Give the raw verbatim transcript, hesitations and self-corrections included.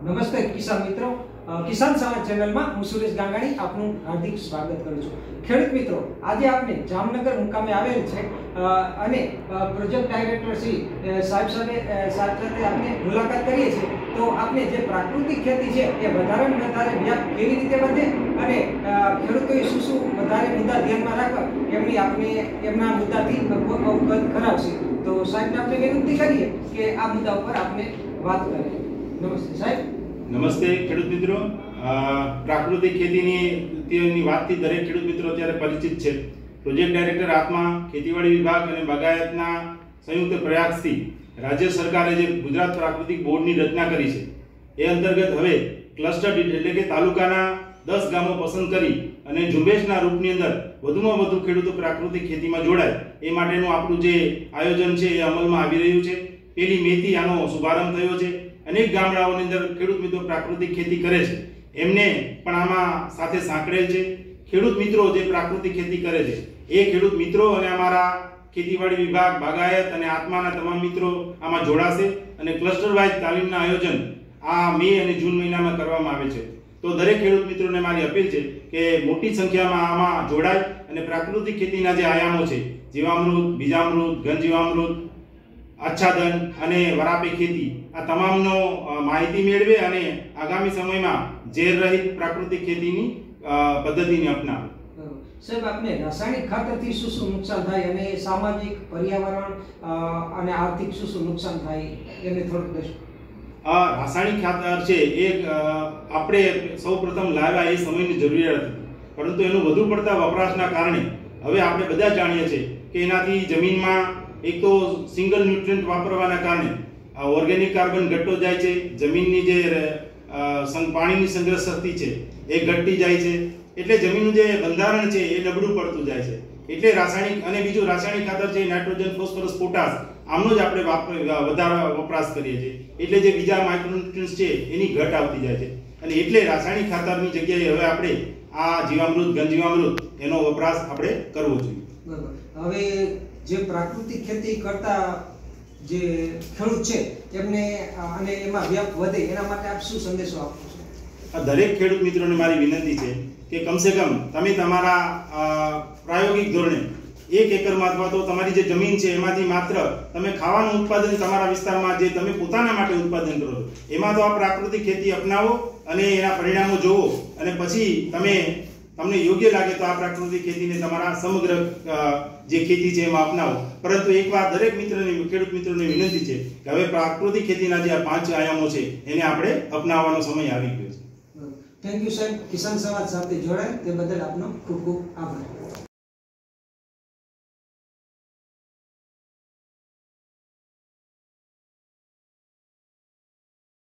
નમસ્તે કિસાન મિત્રો, કિસાન સમાજ ચેનલમાં હું સુરેશ ગાંગાણી આપનું હાર્દિક સ્વાગત કરું છું। ખેડૂત મિત્રો, આજે આપણે જામનગર મુકામે આવેલ છે અને પ્રોજેક્ટ ડાયરેક્ટર શ્રી સાહેબ સાથે સાથે આપણે મુલાકાત કરીએ છીએ। તો આપણે જે પ્રાકૃતિક ખેતી છે એ વધારે ને વધારે વ્યાપ કેવી રીતે વધે અને ખેડૂતોએ શું શું વધારે મુદ્દા ધ્યાનમાં રાખવા એમની આપણે એમના મુદ્દાથી અવગત કરાવશે। તો સાહેબને આપણે વિનંતી કરીએ કે આ મુદ્દા ઉપર આપણે વાત કરીએ। નમસ્તે સાહેબ। નમસ્તે ખેડૂત મિત્રો। પ્રાકૃતિક ખેતીની તેની વાતથી દરેક ખેડૂત મિત્રો અત્યારે પરિચિત છે। પ્રોજેક્ટ ડાયરેક્ટર આત્મા, ખેતીવાડી વિભાગ અને બાગાયતના સંયુક્ત પ્રયાસથી રાજ્ય સરકારે જે ગુજરાત પ્રાકૃતિક બોર્ડની રચના કરી છે એ અંતર્ગત હવે ક્લસ્ટર દીઠ એટલે કે તાલુકાના દસ ગામો પસંદ કરી અને ઝુંબેશના રૂપની અંદર વધુમાં વધુ ખેડૂતો પ્રાકૃતિક ખેતીમાં જોડાય એ માટેનું આપણું જે આયોજન છે એ અમલમાં આવી રહ્યું છે। પહેલી મેથી આનો શુભારંભ થયો છે। અનેક ગામડાઓની અંદર ખેડૂત મિત્રો પ્રાકૃતિક ખેતી કરે છે, એમને પણ આમાં સાથે સાંકળેલ છે। ખેડૂત મિત્રો જે પ્રાકૃતિક ખેતી કરે છે એ ખેડૂત મિત્રો અને અમારા ખેતીવાડી વિભાગ, બાગાયત અને આત્માના તમામ મિત્રો આમાં જોડાશે અને ક્લસ્ટર વાઇઝ તાલીમના આયોજન આ મે અને જૂન મહિનામાં કરવામાં આવે છે। તો દરેક ખેડૂત મિત્રોને મારી અપીલ છે કે મોટી સંખ્યામાં આમાં જોડાય અને પ્રાકૃતિક ખેતીના જે આયામો છે જીવામૃત, બીજામૃત, ઘનજીવામૃત, આચ્છાદન અને વરાપી ખેતી આ તમામનો માહિતી મેળવે અને આગામી સમયમાં ઝેર રહિત પ્રાકૃતિક ખેતીની પદ્ધતિને અપનાવે। સાહેબ, આપને રાસાયણિક ખાતરથી શું શું નુકસાન થાય અને સામાજિક, પર્યાવરણ અને આર્થિક શું શું નુકસાન થાય એને થોડુંક કહેશો? આ રાસાયણિક ખાતર છે એ આપણે સૌપ્રથમ લાવ્યા એ સમયની જરૂરિયાત હતી, પરંતુ એનું વધુ પડતા વપરાશના કારણે હવે આપણે બધા જાણીએ છીએ કે એનાથી જમીનમાં એક તો સિંગલ ન્યુટ્રિયન્ટ વાપરવાના કારણે ઓર્ગેનિક કાર્બન ઘટતો જાય છે, જમીનની જે પાણીની સંગ્રહ શક્તિ છે એ ઘટતી જાય છે, એટલે જમીનનું જે બંધારણ છે એ નબળું પડતું જાય છે। એટલે રાસાયણિક અને બીજું રાસાયણિક ખાતર છે નાઇટ્રોજન, ફોસ્ફરસ, પોટાશ આમનો જ આપણે વધારે વપરાશ કરીએ છીએ, એટલે જે બીજા માઇક્રોન્યુટ્રિયન્ટ્સ છે એની ઘટ આવતી જાય છે અને એટલે રાસાયણિક ખાતરની જગ્યાએ હવે આપણે આ જીવામૃત, ઘનજીવામૃત એનો વપરાશ આપણે કરવો જોઈએ। બરાબર। હવે જે પ્રાકૃતિક ખેતી કરતા જે ખેડૂત છે એમને અને એમાં વ્યાપ વધે એના માટે આપ શું સંદેશો આપો છો? દરેક ખેડૂત મિત્રોને મારી વિનંતી છે કે કમસે કમ તમે તમારા પ્રાયોગિક ધોરણે એક એકરમાં અથવા તો તમારી જે જમીન છે એમાંથી માત્ર તમે ખાવાનું ઉત્પાદન તમારા વિસ્તારમાં જે તમે પોતાના માટે ઉત્પાદન કરો છો એમાં તો આ પ્રાકૃતિક ખેતી અપનાવો અને એના પરિણામો જોવો અને પછી તમે તમને યોગ્ય લાગે તો આ પ્રાકૃતિક ખેતીને તમારા સમગ્ર જે ખેતી છે એમાં અપનાવો। પરંતુ એકવાર દરેક મિત્રને, ખેડૂત મિત્રોને વિનંતી છે કે હવે પ્રાકૃતિક ખેતીના જે આ પાંચ આયામો છે એને આપણે અપનાવવાનો સમય આવી ગયો છે। થેન્ક યુ સાહેબ, કિસાન સમાજ સાથે જોડાય તે બદલ આપનો ખૂબ ખૂબ આભાર।